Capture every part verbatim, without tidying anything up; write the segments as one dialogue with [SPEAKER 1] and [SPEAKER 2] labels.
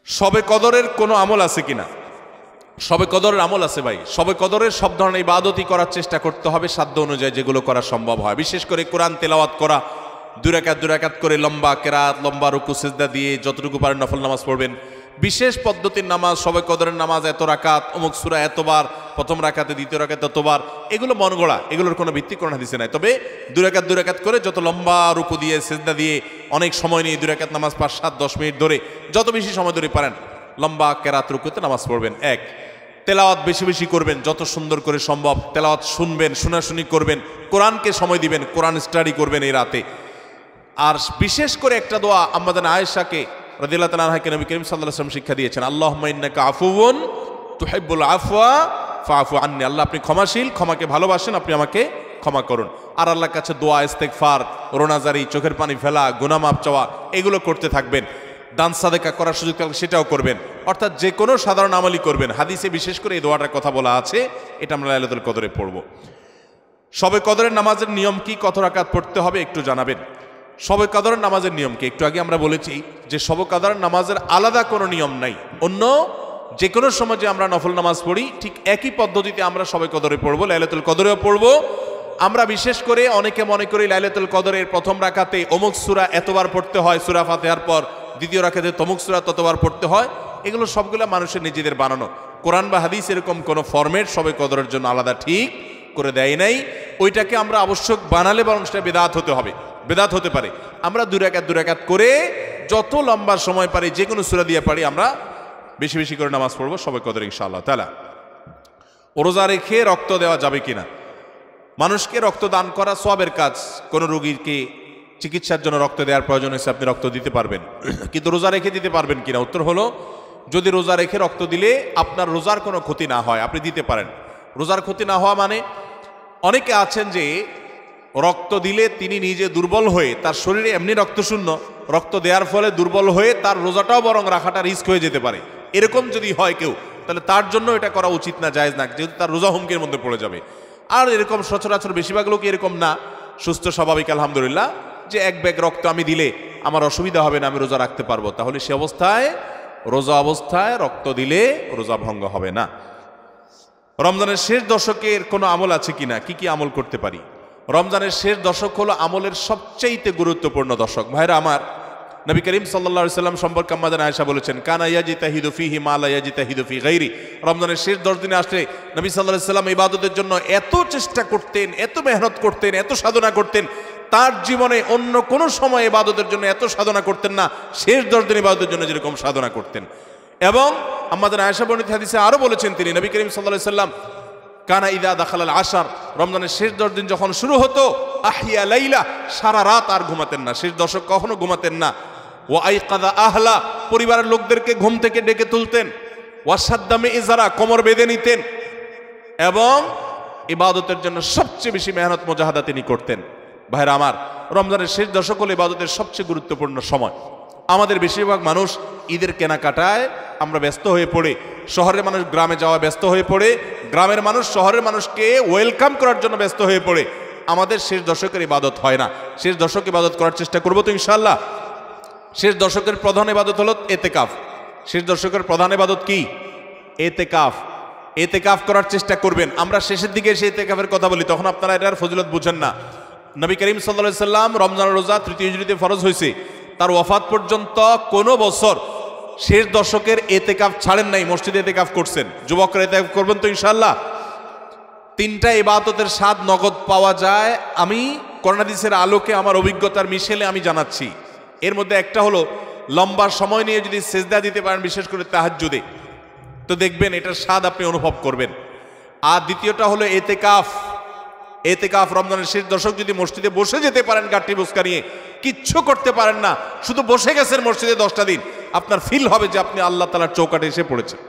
[SPEAKER 1] শবে কদরের কোনো আমল আছে কিনা? শবে কদরের আমল আছে ভাই। শবে কদরের সব ধরনের ইবাদতই করার চেষ্টা করতে হবে সাধ্য অনুযায়ী, যেগুলো করা সম্ভব হয়। বিশেষ করে কোরআন তেলাওয়াত করা, দুই রাকাত দুই রাকাত করে লম্বা কেরাত, লম্বা রুকু সিজদা দিয়ে যতটুকু পারেন নফল নামাজ পড়বেন। বিশেষ পদ্ধতির নামাজ, শবে কদরের নামাজ এত রাকাত, অমুক সূরা এতবার, প্রথম রাকাতে দ্বিতীয় রাকাতে এতবার, এগুলো মন গড়া, এগুলোর কোনো ভিত্তি কোরআন হাদিসে নাই। তবে দুই রাকাত দুই রাকাত করে যত লম্বা রুকু দিয়ে সিজদা দিয়ে অনেক সময় নিয়ে দুই রাকাত নামাজ পাঁচ সাত দশ মিনিট ধরে যত বেশি সময় ধরে পারেন লম্বা কেরাত রুকুতে নামাজ পড়বেন। এক, তেলাওয়াত বেশি বেশি করবেন, যত সুন্দর করে সম্ভব তেলাওয়াত শুনবেন, শোনাশুনি করবেন, কোরআনকে সময় দিবেন, কোরআন স্টাডি করবেন এই রাতে। আর বিশেষ করে একটা দোয়া আম্মাজান আয়েশাকে রাদিয়াল্লাহু তাআলা আনহাকে নবী করিম সাল্লাল্লাহু আলাইহি ওয়াসাল্লাম শিক্ষা দিয়েছেন, আল্লাহুম্মা ইন্নাকা আফুউন তুহিব্বুল আফওয়া ফাআফু আন্নি। আল্লাহ আপনি ক্ষমাশীল, ক্ষমাকে ভালোবাসেন, আপনি আমাকে ক্ষমা করুন। আর আল্লাহর কাছে দোয়া, ইস্তেগফার, রোনাজারি, চোখের পানি ফেলা, গুনাহ মাফ চাওয়া, এগুলো করতে থাকবেন। দান সাদেকা করার সুযোগ থাকলে সেটাও করবেন। অর্থাৎ যে কোনো সাধারণ আমলই করবেন। হাদিসে বিশেষ করে এই দোয়াটার কথা বলা আছে, এটা আমরা লাইলাতুল কদরে পড়ব। শবে কদরের নামাজের নিয়ম কি, কত রাকাত পড়তে হবে একটু জানাবেন। শবে কদরের নামাজের নিয়ম কি? একটু আগে আমরা বলেছি যে শবে কদরের নামাজের আলাদা কোনো নিয়ম নাই। অন্য যে কোনো সময় যে আমরা নফল নামাজ পড়ি ঠিক একই পদ্ধতিতে আমরা শবে কদরে পড়বো, লাইলাতুল কদরেও পড়বো। আমরা বিশেষ করে অনেকে মনে করি লাইলাতুল কদরের প্রথম রাকাতে অমুক সূরা এতবার পড়তে হয়, সূরা ফাতিহার পর দ্বিতীয় রাকাতে তমুক সূরা ততবার পড়তে হয়। এগুলো সবগুলো মানুষের নিজেদের বানানো। কোরআন বা হাদিস এরকম কোনো ফরম্যাট শবে কদরের জন্য আলাদা ঠিক করে দেয় নাই। ওইটাকে আমরা আবশ্যক বানালে বরং সেটা বেদাত হতে হবে, বেদাত হতে পারে। আমরা দুই রাকাত দুই রাকাত করে যত লম্বা সময় পারি যে কোনো সূরা দিয়ে পারি আমরা বেশি বেশি করে নামাজ পড়বো শবে কদরে ইনশাআল্লাহ তাআলা। রোজা রেখে রক্ত দেওয়া যাবে কিনা? মানুষকে রক্ত দান করা সওয়াবের কাজ। কোনো রোগীকে চিকিৎসার জন্য রক্ত দেওয়ার প্রয়োজন হয়েছে, আপনি রক্ত দিতে পারবেন, কিন্তু রোজা রেখে দিতে পারবেন কিনা? উত্তর হলো, যদি রোজা রেখে রক্ত দিলে আপনার রোজার কোনো ক্ষতি না হয় আপনি দিতে পারেন। রোজার ক্ষতি না হওয়া মানে, অনেকে আছেন যে রক্ত দিলে তিনি নিজে দুর্বল হয়ে, তার শরীরে এমনি রক্ত শূন্য, রক্ত দেওয়ার ফলে দুর্বল হয়ে তার রোজাটাও বরং রাখাটা রিস্ক হয়ে যেতে পারে। এরকম যদি হয় কেউ, তাহলে তার জন্য এটা করা উচিত না, জায়েজ না, যেহেতু তার রোজা হুমকির মধ্যে পড়ে যাবে। আর এরকম সচরাচর বেশিরভাগ লোক এরকম না, সুস্থ স্বাভাবিক আলহামদুলিল্লাহ, যে এক ব্যাগ রক্ত আমি দিলে আমার অসুবিধা হবে না, আমি রোজা রাখতে পারবো, তাহলে সে অবস্থায় রোজা অবস্থায় রক্ত দিলে রোজা ভঙ্গ হবে না। রমজানের শেষ দশকের কোনো আমল আছে কিনা? কি কি আমল করতে পারি? রমজানের শেষ দশক হলো আমলের সবচেয়ে গুরুত্বপূর্ণ দশক। ভাইরা আমার, নবী করিম সাল্লাল্লাহু আলাইহি সাল্লাম সম্পর্কে আম্মাজান আয়েশা বলেছেন, কানা ইয়াজিতাহিদু ফীহি মা লা ইয়াজিতাহিদু ফী গায়রি। রমজানের শেষ দশ দিনে আসলে নবী সাল্লাল্লাহু আলাইহি সাল্লাম ইবাদতের জন্য এত চেষ্টা করতেন, এত মেহনত করতেন, এত সাধনা করতেন, তার জীবনে অন্য কোনো সময় ইবাদতের জন্য এত সাধনা করতেন না, শেষ দশ দিন ইবাদতের জন্য যেরকম সাধনা করতেন। এবং আম্মাজান আয়েশা বর্ণিত হাদিসে আরো বলেছেন তিনি, নবী করিম সাল্লাল্লাহু আলাইহি সাল্লাম কানা ইদা দাখালাল আশার, রমজানের শেষ দশ দিন যখন শুরু হতো, আহিয়া লাইলা, সারা রাত আর ঘুমাতেন না, শেষ দশক কখনো ঘুমাতেন না। ওয়া আইকাদা আহলা, পরিবারের লোকদেরকে ঘুম থেকে ডেকে তুলতেন। ওয়াসাদ্দামে ইজারা, কোমর বেঁধে নিতেন। এবং ইবাদতের জন্য সবচেয়ে বেশি মেহনত মুজাহাদা তিনি করতেন। ভাইরা আমার, রমজানের শেষ দশক হলো ইবাদতের সবচেয়ে গুরুত্বপূর্ণ সময়। আমাদের বেশিরভাগ মানুষ ঈদের কেনাকাটায় আমরা ব্যস্ত হয়ে পড়ে, শহরের মানুষ গ্রামে যাওয়া ব্যস্ত হয়ে পড়ে, গ্রামের মানুষ শহরের মানুষকে ওয়েলকাম করার জন্য ব্যস্ত হয়ে পড়ে। আমাদের শেষ দশকের ইবাদত হয় না। শেষ দশক ইবাদত করার চেষ্টা করবো তো ইনশাআল্লাহ। শেষ দশকের প্রধান ইবাদত হলো এতেকাফ। শেষ দশকের প্রধান ইবাদত কি? এতেকাফ। এতেকাফ করার চেষ্টা করবেন। আমরা শেষের দিকে এসে এতেকাফের কথা বলি, তখন আপনারা এটার ফজিলত বুঝেন না। নবী করিম সাল্লাল্লাহু আলাইহি সাল্লাম রমজান রোজা তৃতীয় হিজরিতে ফরজ হয়েছে, তার ওয়াফাত পর্যন্ত কোনো বছর শেষ দশকের এতেকাফ ছাড়েন নাই, মসজিদে এতেকাফ করছেন। যুবকরা এতেকাফ করবেন তো ইনশাআল্লাহ। তিনটা ইবাদতের স্বাদ নগদ পাওয়া যায়, আমি কোরআন হাদিসের আলোকে আমার অভিজ্ঞতার মিশেলে আমি জানাচ্ছি। এর মধ্যে একটা হলো, লম্বা সময় নিয়ে যদি সেজদা দিতে পারেন, বিশেষ করে তাহাজ্জুদে, তো দেখবেন এটার স্বাদ আপনি অনুভব করবেন। আর দ্বিতীয়টা হলো এতেকাফ। এতেকাফ রমজানের শেষ দশক যদি মসজিদে বসে যেতে পারেন, গাঠি বুসকা নিয়ে, কিচ্ছু করতে পারেন না, শুধু বসে গেছেন মসজিদে দশটা দিন, আপনার ফিল হবে যে আপনি আল্লাহ তাআলার চৌকাঠে এসে পড়েছেন।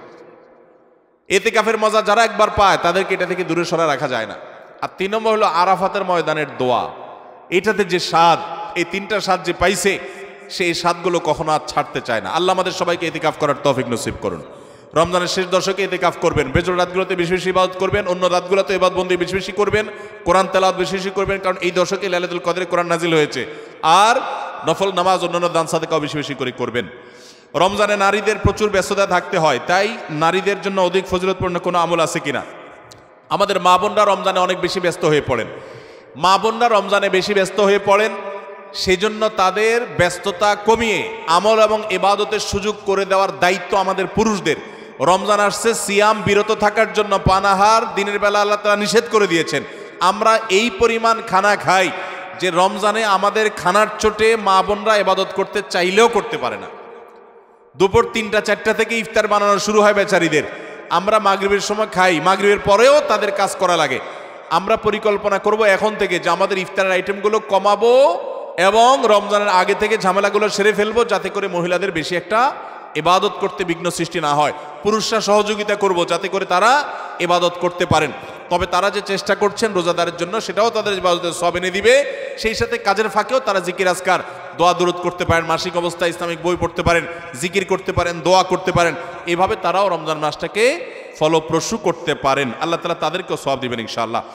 [SPEAKER 1] এতেকাফের মজা যারা একবার পায় তাদেরকে এটা থেকে দূরে সরা রাখা যায় না। আর তিন নম্বর হলো আরাফাতের ময়দানের দোয়া। এটাতে যে স্বাদ, এই তিনটা স্বাদ যে পাইছে, সেই স্বাদগুলো কখনো আর ছাড়তে চায় না। আল্লাহ আমাদের সবাইকে এতেকাফ করার তৌফিক নসিব করুন। রমজানের শেষ দশকে এতেকাফ করবেন, বেজর রাতগুলোতে বেশি বেশি ইবাদত করবেন, অন্য রাতগুলোতে ইবাদতবন্দি বেশি বেশি করবেন, কোরআন তেলাওয়াত বেশি বেশি করবেন, কারণ এই দশকে লাইলাতুল কদরে কোরআন নাজিল হয়েছে। আর নফল নামাজ, অন্যান্য দান সাদেকাও বেশি বেশি করে করবেন। রমজানে নারীদের প্রচুর ব্যস্ততা থাকতে হয়, তাই নারীদের জন্য অধিক ফজিলতপূর্ণ কোনো আমল আছে কিনা? আমাদের মা বোনরা রমজানে অনেক বেশি ব্যস্ত হয়ে পড়েন। মা বোনরা রমজানে বেশি ব্যস্ত হয়ে পড়েন, সেজন্য তাদের ব্যস্ততা কমিয়ে আমল এবং ইবাদতের সুযোগ করে দেওয়ার দায়িত্ব আমাদের পুরুষদের। রমজান আসছে সিয়াম বিরত থাকার জন্য, পানাহার দিনের বেলা আল্লাহ তাআলা নিষেধ করে দিয়েছেন। আমরা এই পরিমাণ খানা খাই যে রমজানে আমাদের খানার চোটে মা বোনরা ইবাদত করতে চাইলেও করতে পারে না। দুপুর তিনটা চারটা থেকে ইফতার বানানো শুরু হয় বেচারীদের। আমরা মাগরিবের সময় খাই, মাগরিবের পরেও তাদের কাজ করা লাগে। আমরা পরিকল্পনা করব এখন থেকে যে আমাদের ইফতারের আইটেমগুলো কমাবো এবং রমজানের আগে থেকে ঝামেলাগুলো সেরে ফেলবো, যাতে করে মহিলাদের বেশি একটা ইবাদত করতে বিঘ্ন সৃষ্টি না হয়। পুরুষরা সহযোগিতা করব যাতে করে তারা ইবাদত করতে পারেন। তবে তারা যে চেষ্টা করছেন রোজাদারের জন্য, সেটাও তাদের ইবাদতের সওয়াব এনে দিবে। সেই সাথে কাজের ফাঁকেও তারা জিকির আজকার, দোয়া দুরূদ করতে পারেন, মাসিক অবস্থায় ইসলামিক বই পড়তে পারেন, জিকির করতে পারেন, দোয়া করতে পারেন। এভাবে তারাও রমজান মাসটাকে ফলপ্রসূ করতে পারেন। আল্লাহ তাআলা তাদেরকেও সওয়াব দিবেন ইনশাআল্লাহ।